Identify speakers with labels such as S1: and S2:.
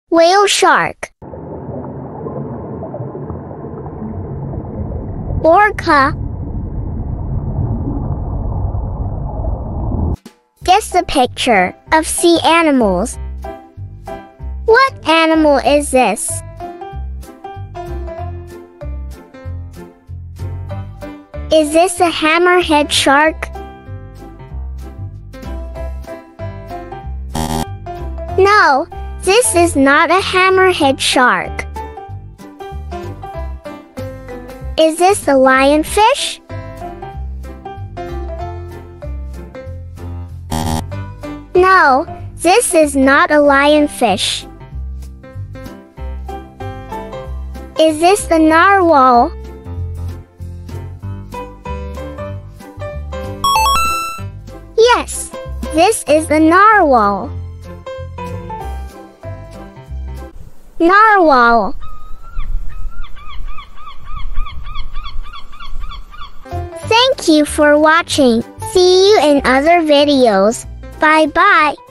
S1: Whale shark. Orca. Guess the picture of sea animals. What animal is this? Is this a hammerhead shark? No, this is not a hammerhead shark. Is this a lionfish? No, this is not a lionfish. Is this the narwhal? Yes, this is the narwhal. Narwhal. Thank you for watching. See you in other videos. Bye bye.